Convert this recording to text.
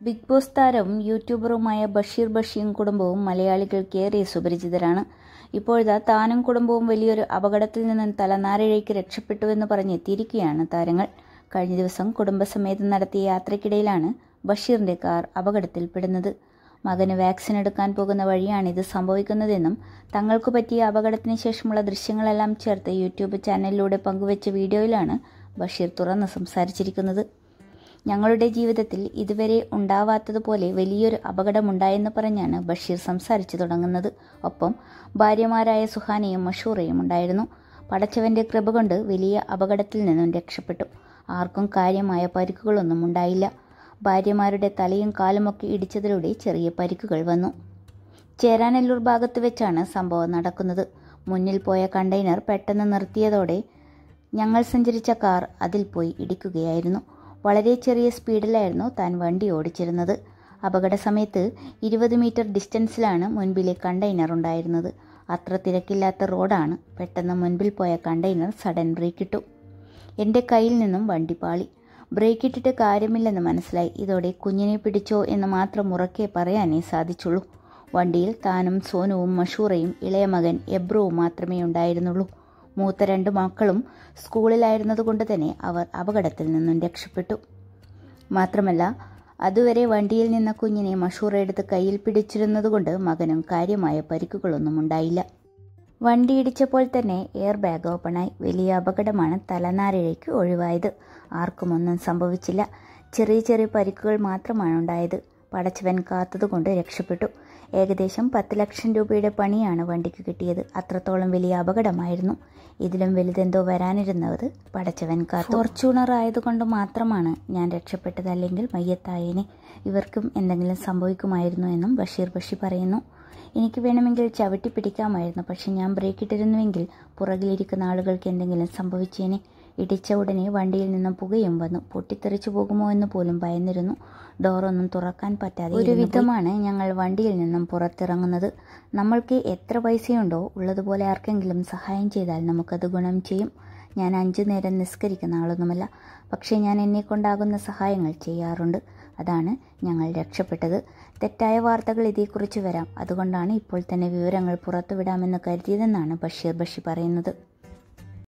Big boss താരവും യൂട്യൂബറുമായ ബഷീർ ബഷിയും കുടുംബവും മലയാളികൾക്കേറെ സുപരിചിതരാണ്. ഇപ്പോഴിതാ താനും കുടുംബവും വലിയൊരു അപകടത്തിൽ നിന്നും തലനാരിഴയ്ക്ക് രക്ഷപ്പെട്ടുവെന്ന് പറഞ്ഞെത്തിയിരിക്കുകയാണ് താരങ്ങൾ. കഴിഞ്ഞ ദിവസം കുടുംബസമേതം നടത്തിയ യാത്രയ്ക്കിടയിലാണ് ബഷീറിന്റെ കാർ അപകടത്തിൽപ്പെടുന്നത്. മകന് വാക്സിൻ എടുക്കാൻ പോകുന്ന വഴിയാണിത് സംഭവിക്കുന്നതെന്നും തങ്ങൾക്കു പറ്റിയ അപകടത്തിന് ശേഷമുള്ള ദൃശ്യങ്ങളെല്ലാം ചേർത്ത് യൂട്യൂബ് ചാനലിലൂടെ പങ്കുവച്ച വീഡിയോയിലാണ് ബഷീർ തുറന്ന് സംസാരിച്ചിരിക്കുന്നത്. ഞങ്ങളുടെ ജീവിതത്തിൽ ഇതുവരെ ഉണ്ടാവാത്തതുപോലെ വലിയൊരു അപകടമുണ്ടായെന്ന് പറഞ്ഞാണ് ബഷീർ സംസാരിച്ചു തുടങ്ങുന്നത്. ഒപ്പം ഭാര്യമാരായ സുഹാനയും മഷൂറയും ഉണ്ടായിരുന്നു. പടച്ചവന്റെ കൃപ കൊണ്ട് വലിയ അപകടത്തിൽ നിന്നും രക്ഷപ്പെട്ടു. ആർക്കും കാര്യമായ പരിക്കുകളൊന്നും ഉണ്ടായില്ല. ഭാര്യമാരുടെ തലയും കാലുമൊക്കെ ഇടിച്ചതിലൂടെ ചെറിയ പരിക്കുകൾ വന്നു. ചേരാനെല്ലൂർ ഭാഗത്ത് വെച്ചാണ് സംഭവം നടക്കുന്നത്. മുന്നിൽ പോയ കണ്ടെയ്നർ പെട്ടെന്ന് നിർത്തിയതോടെ ഞങ്ങൾ സഞ്ചരിച്ച കാർ അതിൽ പോയി ഇടിക്കുകയായിരുന്നു. വളരെ ചെറിയ സ്പീഡിലായിരുന്നു താൻ വണ്ടി ഓടിച്ചിരുന്നത്. അപകട സമയത്ത് 20 മീറ്റർ ഡിസ്റ്റൻസിലാണ് മുൻപിലെ കണ്ടെയ്നർ ഉണ്ടായിരുന്നത്. അത്ര തിരക്കില്ലാത്ത റോഡാണ്. പെട്ടെന്ന് മുൻപിൽ പോയ കണ്ടെയ്നർ സഡൻ ബ്രേക്ക് ഇട്ടു. എൻ്റെ കയ്യിൽ നിന്നും വണ്ടി പാളി. ബ്രേക്ക് ഇട്ടിട്ട് കാര്യമില്ലെന്ന് മനസ്സിലായി. ഇതോടെ കുഞ്ഞിനെ പിടിച്ചോ എന്ന് മാത്രം ഉറക്കെ പറയാനേ സാധിച്ചുള്ളൂ. വണ്ടിയിൽ താനും സോനുവും മഷൂറയും ഇളയ മകൻ എബ്രുവും മാത്രമേ ഉണ്ടായിരുന്നുള്ളൂ. മൂത്ത 2 മക്കളും സ്കൂളിലായിരുന്നതുകൊണ്ട് തന്നെ അവർ അപകടത്തിൽ നിന്നും രക്ഷപ്പെട്ടു. മാത്രമല്ല അതുവരെ വണ്ടിയിൽ നിന്ന കുഞ്ഞിനെ മഷൂറ എടുത്ത് കയ്യിൽ പിടിച്ചിരുന്നതുകൊണ്ട് മകനും കാര്യമായ പരിക്കുകളൊന്നും ഉണ്ടായില്ല. വണ്ടി ഇടിച്ചപ്പോൾ തന്നെ എയർ ബാഗ് ഓപ്പണായി. വലിയ അപകടമാണ് തലനാരിഴയ്ക്ക് ഒഴിവായത്. ആർക്കും ഒന്നും സംഭവിച്ചില്ല. ചെറിയ ചെറിയ പരിക്കുകൾ മാത്രമാണ് ഉണ്ടായത്. പടച്ചവൻ കാത്തതുകൊണ്ട് രക്ഷപ്പെട്ടു. ഏകദേശം 10 ലക്ഷം രൂപയുടെ പണിയാണ് വണ്ടിക്ക് കിട്ടിയത്. അത്രത്തോളം വലിയ അപകടമായിരുന്നു. ഇതിലും വലുതെന്തോ വരാനിരുന്നത് പടച്ചവൻ കാത്തു. ഫോർച്യൂണർ ആയതുകൊണ്ട് മാത്രമാണ് ഞാൻ രക്ഷപ്പെട്ടത്, അല്ലെങ്കിൽ മയ്യത്തായേനെ. ഇവർക്കും എന്തെങ്കിലും സംഭവിക്കുമായിരുന്നു എന്നും ബഷീർ ബഷി പറയുന്നു. എനിക്ക് വേണമെങ്കിൽ ചവിട്ടി പിടിക്കാമായിരുന്നു. പക്ഷെ ഞാൻ ബ്രേക്ക് ഇട്ടിരുന്നുവെങ്കിൽ പുറകിലിരിക്കുന്ന ആളുകൾക്ക് എന്തെങ്കിലും സംഭവിച്ചേനെ. ഇടിച്ച ഉടനെ വണ്ടിയിൽ നിന്നും പുകയും വന്നു. പൊട്ടിത്തെറിച്ചു പോകുമോ എന്ന് പോലും ഭയന്നിരുന്നു. ഡോറൊന്നും തുറക്കാൻ പറ്റാതെ ഒരു വിധമാണ് ഞങ്ങൾ വണ്ടിയിൽ നിന്നും പുറത്തിറങ്ങുന്നത്. നമ്മൾക്ക് എത്ര പൈസയുണ്ടോ ഉള്ളതുപോലെ ആർക്കെങ്കിലും സഹായം ചെയ്താൽ നമുക്കത് ഗുണം ചെയ്യും. ഞാൻ 5 നേരം നിസ്കരിക്കുന്ന ആളൊന്നുമല്ല. പക്ഷേ ഞാൻ എന്നെക്കൊണ്ടാകുന്ന സഹായങ്ങൾ ചെയ്യാറുണ്ട്. അതാണ് ഞങ്ങൾ രക്ഷപ്പെട്ടത്. തെറ്റായ വാർത്തകൾ ഇതേക്കുറിച്ച് വരാം. അതുകൊണ്ടാണ് ഇപ്പോൾ തന്നെ വിവരങ്ങൾ പുറത്തുവിടാമെന്ന് കരുതിയതെന്നാണ് ബഷീർ ബഷി പറയുന്നത്.